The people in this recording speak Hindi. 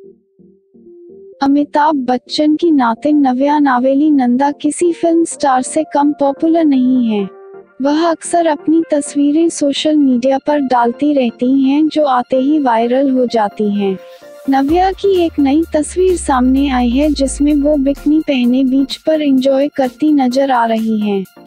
अमिताभ बच्चन की नातिन नव्या नावेली नंदा किसी फिल्म स्टार से कम पॉपुलर नहीं है। वह अक्सर अपनी तस्वीरें सोशल मीडिया पर डालती रहती हैं जो आते ही वायरल हो जाती हैं। नव्या की एक नई तस्वीर सामने आई है जिसमें वो बिकनी पहने बीच पर एंजॉय करती नजर आ रही हैं।